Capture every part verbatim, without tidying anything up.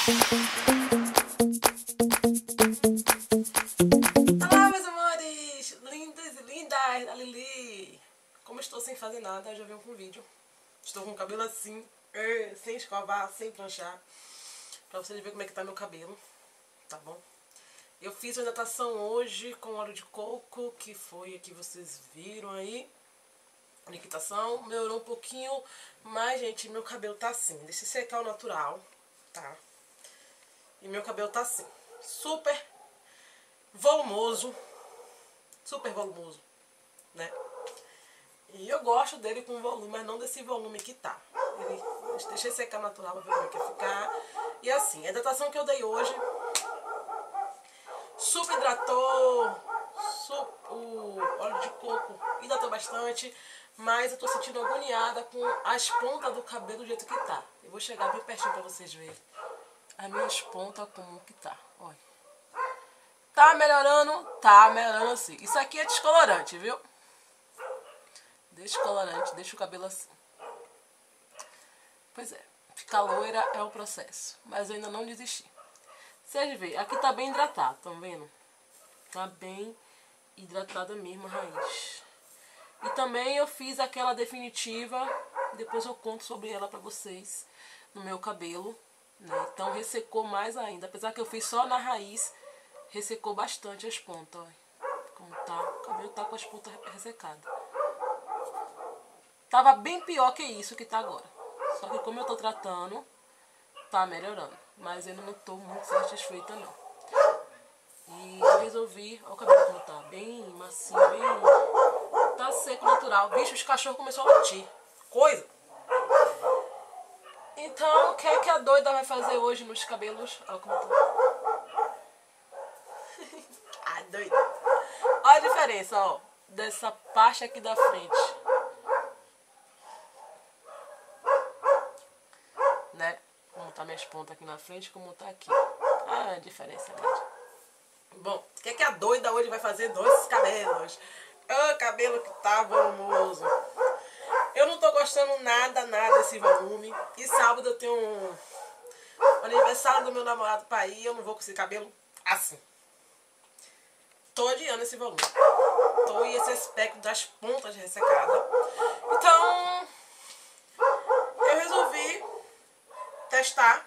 Olá, meus amores! Lindos e lindas da Lili! Como estou sem fazer nada, eu já venho com um vídeo. Estou com o cabelo assim, sem escovar, sem planchar, pra vocês verem como é que tá meu cabelo, tá bom? Eu fiz uma hidratação hoje com óleo de coco, que foi a que vocês viram aí. A liquidação melhorou um pouquinho, mas, gente, meu cabelo tá assim. Deixa eu secar o natural, tá? E meu cabelo tá assim, super volumoso, super volumoso, né? E eu gosto dele com volume, mas não desse volume que tá. Ele, deixei secar natural pra ver como é que vai ficar. E assim, a hidratação que eu dei hoje, super hidratou, super, o óleo de coco hidratou bastante, mas eu tô sentindo agoniada com as pontas do cabelo do jeito que tá. Eu vou chegar bem pertinho pra vocês verem as minhas pontas como que tá, olha. Tá melhorando? Tá melhorando sim. Isso aqui é descolorante, viu? Descolorante, deixa o cabelo assim. Pois é, ficar loira é o processo. Mas eu ainda não desisti. Vocês veem, aqui tá bem hidratado, estão vendo? Tá bem hidratada mesmo a raiz. E também eu fiz aquela definitiva, depois eu conto sobre ela pra vocês, no meu cabelo, né? Então ressecou mais ainda. Apesar que eu fiz só na raiz, ressecou bastante as pontas, ó. Como tá, o cabelo tá com as pontas ressecadas. Tava bem pior que isso que tá agora. Só que como eu tô tratando, tá melhorando. Mas eu não tô muito satisfeita não. E eu resolvi, olha o cabelo como tá, bem macio, bem... Tá seco, natural. Bicho, os cachorros começaram a latir. Coisa! Então, o que é que a doida vai fazer hoje nos cabelos? Olha como tá. A doida. Olha a diferença, ó. Dessa parte aqui da frente. Né? Como tá minhas pontas aqui na frente, como tá aqui. Ah, a diferença é grande. Bom, o que é que a doida hoje vai fazer nos cabelos? O cabelo que tá volumoso. Eu não tô gostando nada, nada desse volume. E sábado eu tenho um aniversário do meu namorado pra ir. Eu não vou com esse cabelo assim. Tô odiando esse volume. Tô e esse aspecto das pontas ressecadas. Então, eu resolvi testar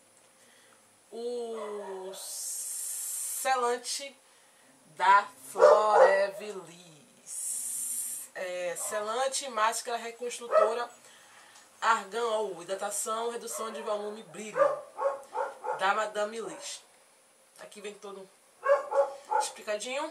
o selante da Florevilis. É, selante máscara reconstrutora Argan Oil, hidratação, redução de volume, brilho, da Madame Liz. Aqui vem todo explicadinho.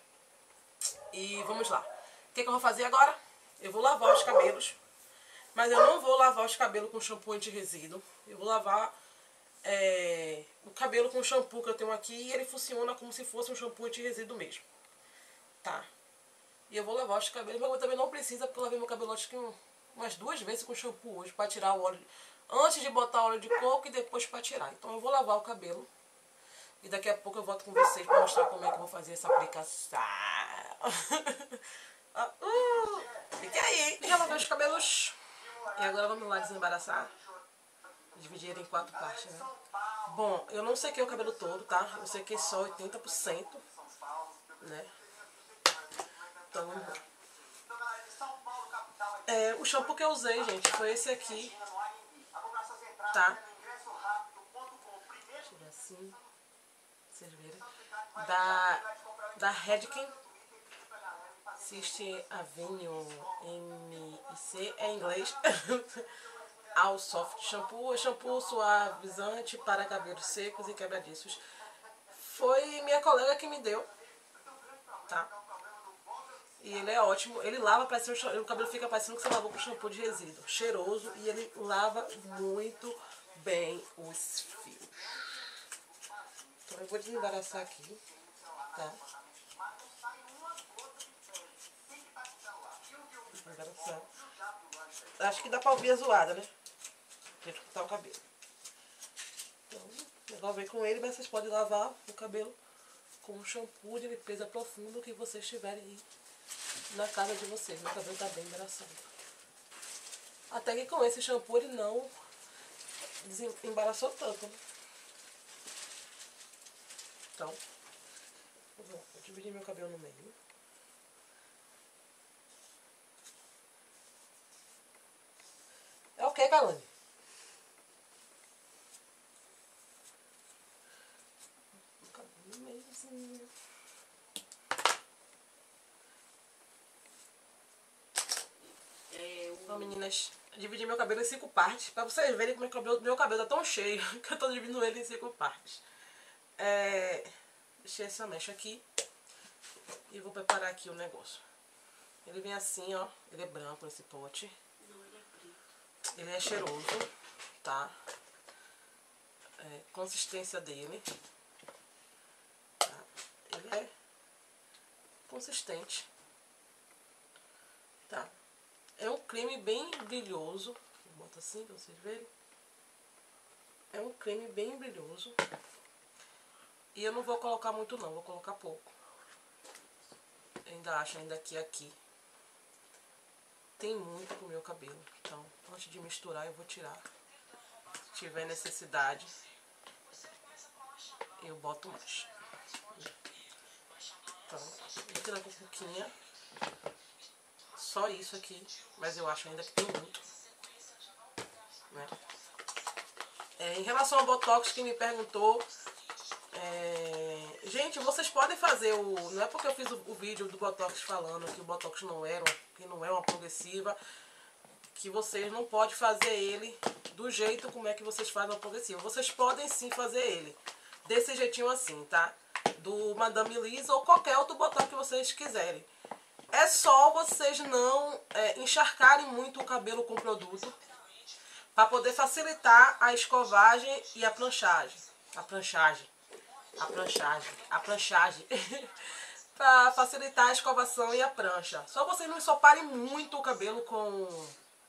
E vamos lá. O que, que eu vou fazer agora? Eu vou lavar os cabelos, mas eu não vou lavar os cabelos com shampoo anti-resíduo. Eu vou lavar é, o cabelo com o shampoo que eu tenho aqui e ele funciona como se fosse um shampoo anti-resíduo mesmo. Tá? E eu vou lavar os cabelos, mas eu também não precisa, porque eu lavei meu cabelo acho que um, umas duas vezes com shampoo hoje, pra tirar o óleo, antes de botar óleo de coco e depois pra tirar. Então eu vou lavar o cabelo e daqui a pouco eu volto com vocês pra mostrar como é que eu vou fazer essa aplicação. uh, fique aí, já lavei os cabelos. E agora vamos lá desembaraçar. Dividir ele em quatro partes, né? Bom, eu não sequei o cabelo todo, tá? Eu sequei só oitenta por cento, né? Então, vamos lá. É, o shampoo que eu usei, gente, foi esse aqui, tá? Deixa eu ver assim, vocês verem. Da, da Redken, Sixth Avenue M I C, é em inglês. All Soft Shampoo, shampoo suavizante para cabelos secos e quebradiços. Foi minha colega que me deu, tá? E ele é ótimo, ele lava, parece, o cabelo fica parecendo que você lavou com shampoo de resíduo. Cheiroso e ele lava muito bem os fios. Então eu vou desembaraçar aqui, tá? Desembaraçar. Acho que dá pra ouvir a zoada, né? Gente, que tá o cabelo. Então, o negócio vem com ele, mas vocês podem lavar o cabelo com um shampoo de limpeza profundo que vocês tiverem aí na casa de vocês. Meu cabelo tá bem embaraçado. Até que com esse shampoo ele não desembaraçou tanto, né? Então, eu vou dividir meu cabelo no meio. É o que, Kalane? O cabelo no meio, assim. Então, meninas, dividi meu cabelo em cinco partes, pra vocês verem como meu cabelo, meu cabelo tá tão cheio que eu tô dividindo ele em cinco partes. É, deixei essa mecha aqui e vou preparar aqui o negócio. Ele vem assim, ó, ele é branco esse pote. Não, ele é preto. Ele é cheiroso, tá? É, consistência dele, tá? Ele é consistente, tá? É um creme bem brilhoso. Vou botar assim pra vocês verem. É um creme bem brilhoso. E eu não vou colocar muito não, vou colocar pouco. Ainda acho, ainda que aqui tem muito pro meu cabelo. Então, antes de misturar, eu vou tirar. Se tiver necessidade, eu boto mais. Então, vou tirar com um pouquinho. Só isso aqui, mas eu acho ainda que tem muito, né? É, em relação ao Botox, que me perguntou, é, gente, vocês podem fazer o... Não é porque eu fiz o, o vídeo do Botox falando que o Botox não era, que não é uma progressiva, que vocês não podem fazer ele do jeito como é que vocês fazem uma progressiva. Vocês podem sim fazer ele desse jeitinho assim, tá? Do Madame Lisa ou qualquer outro Botox que vocês quiserem. É só vocês não é, encharcarem muito o cabelo com produto para poder facilitar a escovagem e a pranchagem. A pranchagem. A pranchagem. A pranchagem. Para facilitar a escovação e a prancha. Só vocês não ensoparem muito o cabelo com,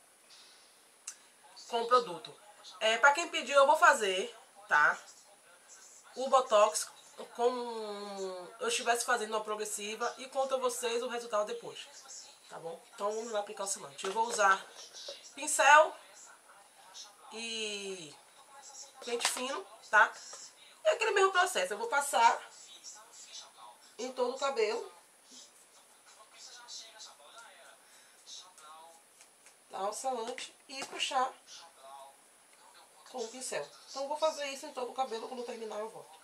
com o produto. É, para quem pediu, eu vou fazer, tá? O Botox como eu estivesse fazendo uma progressiva e conto a vocês o resultado depois, tá bom? Então vamos lá aplicar o selante. Eu vou usar pincel e pente fino, tá? É aquele mesmo processo, eu vou passar em todo o cabelo, dar o selante e puxar com o pincel. Então eu vou fazer isso em todo o cabelo, quando terminar eu volto.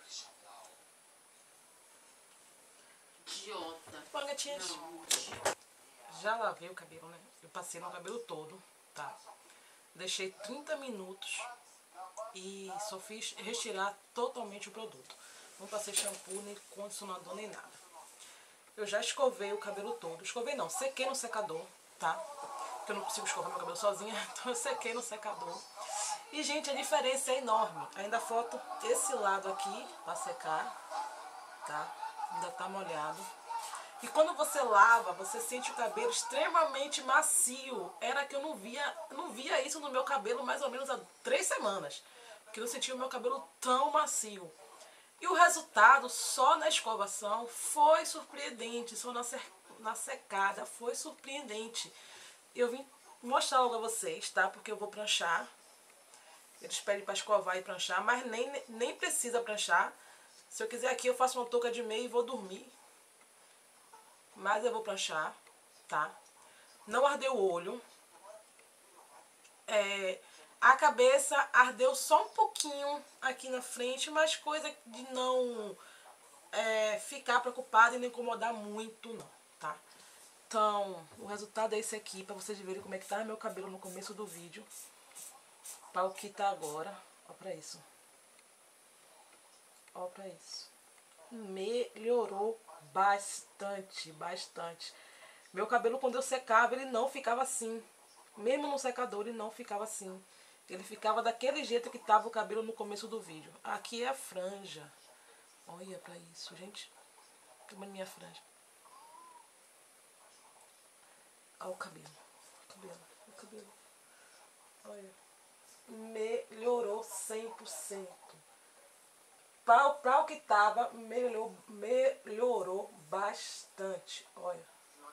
Idiota. Bom, gatinhas, Não. já lavei o cabelo, né? Eu passei no cabelo todo, tá? Deixei trinta minutos e só fiz retirar totalmente o produto. Não passei shampoo, nem condicionador, nem nada. Eu já escovei o cabelo todo. Escovei não, sequei no secador, tá? Porque eu não consigo escovar meu cabelo sozinha, então eu sequei no secador. E, gente, a diferença é enorme. Ainda falta esse lado aqui pra secar, tá? Ainda tá molhado. E quando você lava, você sente o cabelo extremamente macio. Era que eu não via, não via isso no meu cabelo mais ou menos há três semanas. Que eu não sentia o meu cabelo tão macio. E o resultado, só na escovação, foi surpreendente. Só na, na secada, foi surpreendente. Eu vim mostrar logo a vocês, tá? Porque eu vou pranchar. Eles pedem para escovar e pranchar, mas nem, nem precisa pranchar. Se eu quiser aqui, eu faço uma touca de meia e vou dormir. Mas eu vou pranchar, tá? Não ardeu o olho. É, a cabeça ardeu só um pouquinho aqui na frente, mas coisa de não é, ficar preocupada e não incomodar muito, não, tá? Então, o resultado é esse aqui, pra vocês verem como é que tá meu cabelo no começo do vídeo. Para o que tá agora. Ó pra isso. Ó pra isso. Melhorou bastante, bastante. Meu cabelo, quando eu secava, ele não ficava assim. Mesmo no secador, ele não ficava assim. Ele ficava daquele jeito que tava o cabelo no começo do vídeo. Aqui é a franja. Olha pra isso, gente. Toma minha franja. Olha o cabelo. O cabelo, o cabelo. Olha. Melhorou cem por cento. Para, para o que tava, melhorou, melhorou bastante. Olha.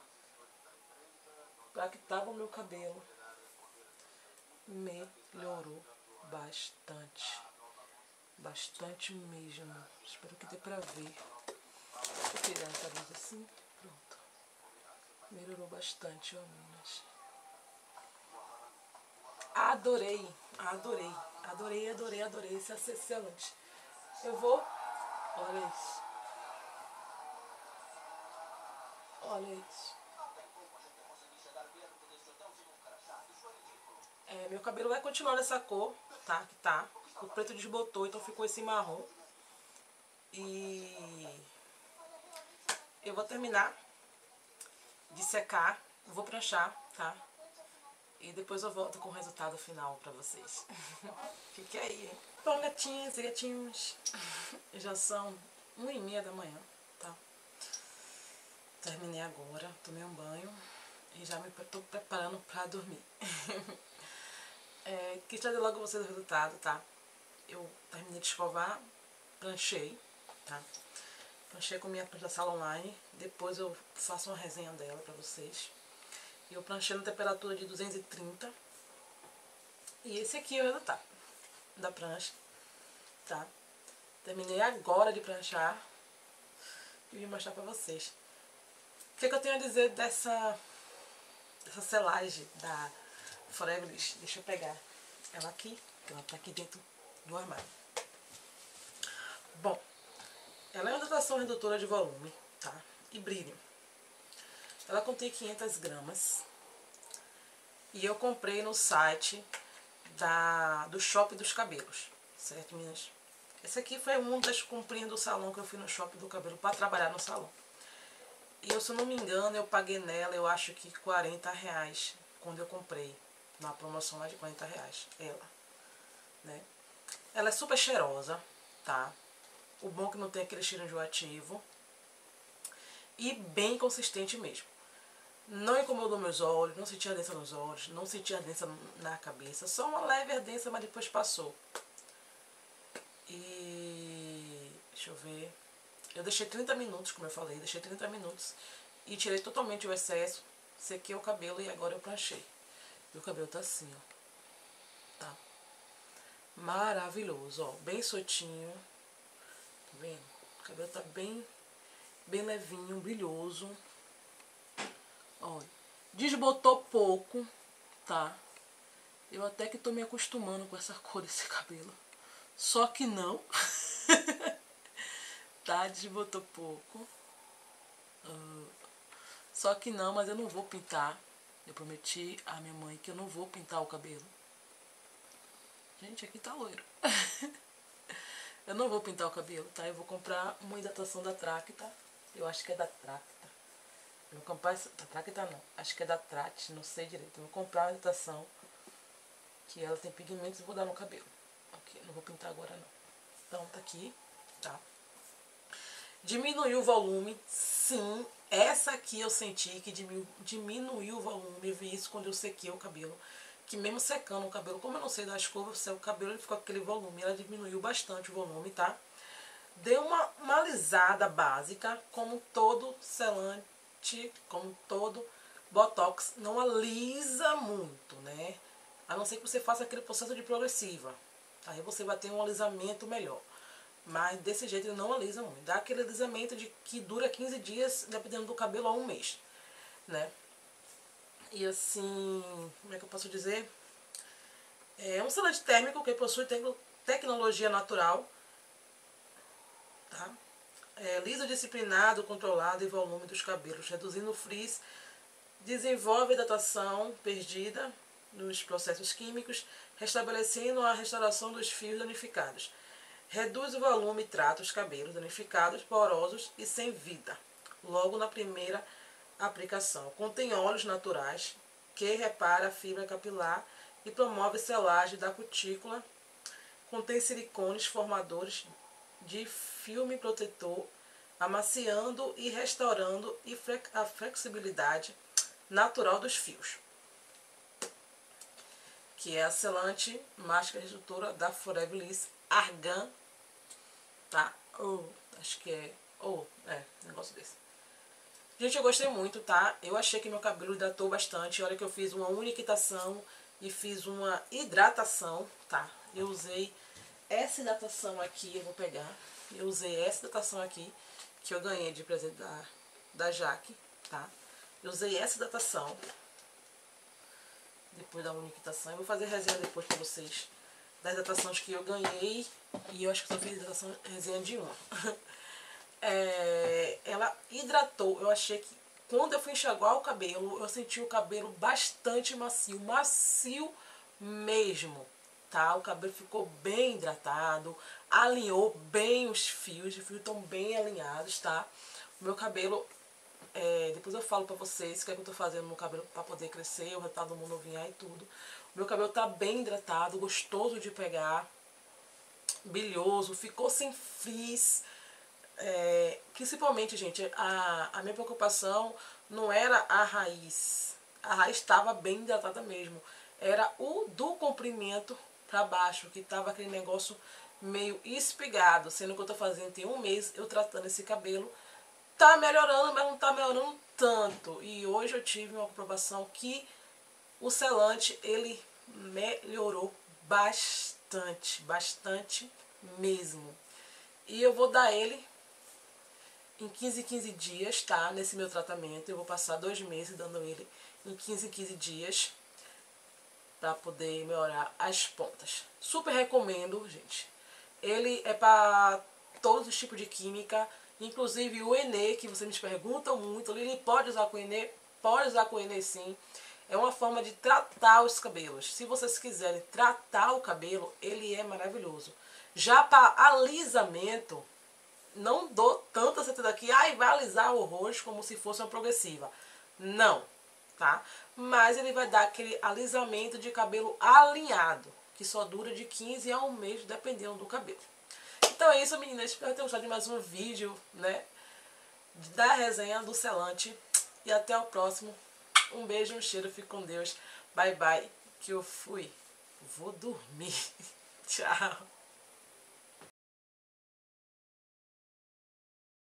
Para que tava o meu cabelo, melhorou bastante. Bastante mesmo. Espero que dê pra ver. Vou tirar essa luz assim. Pronto. Melhorou bastante, ó, meninas. Adorei. Adorei. Adorei, adorei, adorei. Esse é excelente. Eu vou... Olha isso. Olha isso. É, meu cabelo vai continuar nessa cor, tá? Que tá. O preto desbotou, então ficou esse marrom. E eu vou terminar de secar, vou pranchar, tá? E depois eu volto com o resultado final pra vocês. Fique aí, hein? Bom, gatinhas e gatinhos, já são uma e meia da manhã, tá? Terminei agora, tomei um banho e já me tô preparando pra dormir. É, quis trazer logo vocês o resultado, tá? Eu terminei de escovar, pranchei, tá? Pranchei com minha prancha da sala online. Depois eu faço uma resenha dela pra vocês. E eu pranchei na temperatura de duzentos e trinta. E esse aqui é o resultado da prancha, tá? Terminei agora de pranchar e vim mostrar pra vocês. O que, é que eu tenho a dizer dessa, dessa selagem da Forever Bliss? Deixa eu pegar ela aqui, que ela tá aqui dentro do armário. Bom, ela é uma hidratação redutora de volume, tá? E brilho. Ela contém quinhentas gramas. E eu comprei no site da, do Shopping dos Cabelos, certo, meninas? Esse aqui foi uma das comprinhas do salão que eu fui no Shopping do Cabelo para trabalhar no salão. E eu, se eu não me engano, eu paguei nela, eu acho que quarenta reais quando eu comprei. Na promoção lá de quarenta reais, ela, né? Ela é super cheirosa, tá? O bom é que não tem aquele cheiro enjoativo. E bem consistente mesmo. Não incomodou meus olhos, não senti ardência nos olhos, não senti ardência na cabeça. Só uma leve ardência, mas depois passou. E... deixa eu ver... Eu deixei trinta minutos, como eu falei, deixei trinta minutos. E tirei totalmente o excesso, sequei o cabelo e agora eu pranchei. E o cabelo tá assim, ó. Tá? Maravilhoso, ó. Bem soltinho. Tá vendo? O cabelo tá bem, bem levinho, brilhoso. Olha, desbotou pouco, tá? Eu até que tô me acostumando com essa cor desse cabelo. Só que não. Tá? Desbotou pouco. Uh, só que não, mas eu não vou pintar. Eu prometi à minha mãe que eu não vou pintar o cabelo. Gente, aqui tá loiro. Eu não vou pintar o cabelo, tá? Eu vou comprar uma hidratação da Tracta. Eu acho que é da Tracta. Eu vou comprar essa, da Tracta não. Acho que é da Trate, não sei direito. Eu vou comprar uma hidratação que ela tem pigmentos e vou dar no cabelo. Ok, não vou pintar agora não. Então tá aqui, tá? Diminuiu o volume, sim. Essa aqui eu senti que diminuiu, diminuiu o volume. Eu vi isso quando eu sequei o cabelo. Que mesmo secando o cabelo, como eu não sei da escova, o cabelo ele ficou com aquele volume. Ela diminuiu bastante o volume, tá? Deu uma, uma alisada básica, como todo selante, como todo botox. Não alisa muito, né? A não ser que você faça aquele processo de progressiva. Aí você vai ter um alisamento melhor. Mas desse jeito ele não alisa muito. Dá aquele alisamento de que dura quinze dias, dependendo do cabelo, a um mês, né? E assim, como é que eu posso dizer? É um selante térmico que possui tecnologia natural, tá? É liso, disciplinado, controlado e volume dos cabelos, reduzindo o frizz, desenvolve hidratação perdida nos processos químicos, restabelecendo a restauração dos fios danificados. Reduz o volume e trata os cabelos danificados, porosos e sem vida, logo na primeira aplicação. Contém óleos naturais que repara a fibra capilar e promove selagem da cutícula. Contém silicones formadores de filme protetor, amaciando e restaurando a flexibilidade natural dos fios. Que é a selante máscara redutora da Forever Bliss Argan, tá? Ou, acho que é, ou, é, negócio desse. Gente, eu gostei muito, tá? Eu achei que meu cabelo hidratou bastante. Olha que eu fiz uma uniquitação e fiz uma hidratação, tá? Eu usei essa hidratação aqui, eu vou pegar. Eu usei essa hidratação aqui, que eu ganhei de presente da, da Jaque, tá? Eu usei essa hidratação. Depois da uniquitação. Eu vou fazer resenha depois pra vocês das hidratações que eu ganhei. E eu acho que eu só fiz hidratação, resenha de uma. É, ela hidratou. Eu achei que quando eu fui enxaguar o cabelo, eu senti o cabelo bastante macio. Macio mesmo, tá? O cabelo ficou bem hidratado. Alinhou bem os fios. Os fios estão bem alinhados, tá? O meu cabelo... É, depois eu falo pra vocês o que é que eu tô fazendo no cabelo pra poder crescer, o resultado do mundo novinhar e tudo. O meu cabelo tá bem hidratado, gostoso de pegar, brilhoso, ficou sem frizz. É, principalmente, gente, a, a minha preocupação não era a raiz. A raiz estava bem hidratada mesmo. Era o do comprimento pra baixo, que tava aquele negócio meio espigado. Sendo que eu tô fazendo tem um mês eu tratando esse cabelo. Tá melhorando, mas não tá melhorando tanto. E hoje eu tive uma comprovação que o selante, ele melhorou bastante, bastante mesmo. E eu vou dar ele em quinze em quinze dias, tá? Nesse meu tratamento. Eu vou passar dois meses dando ele em quinze em quinze dias pra poder melhorar as pontas. Super recomendo, gente. Ele é pra todos os tipos de química. Inclusive o Enê, que vocês me perguntam muito, ele pode usar com o Enê? Pode usar com o Enê sim. É uma forma de tratar os cabelos. Se vocês quiserem tratar o cabelo, ele é maravilhoso. Já para alisamento, não dou tanta certeza que ai, vai alisar o rosto como se fosse uma progressiva. Não, tá? Mas ele vai dar aquele alisamento de cabelo alinhado, que só dura de quinze a um mês, dependendo do cabelo. Então é isso, meninas. Espero ter gostado de mais um vídeo, né? Da resenha do selante. E até o próximo. Um beijo, um cheiro. Fique com Deus. Bye, bye. Que eu fui. Vou dormir. Tchau.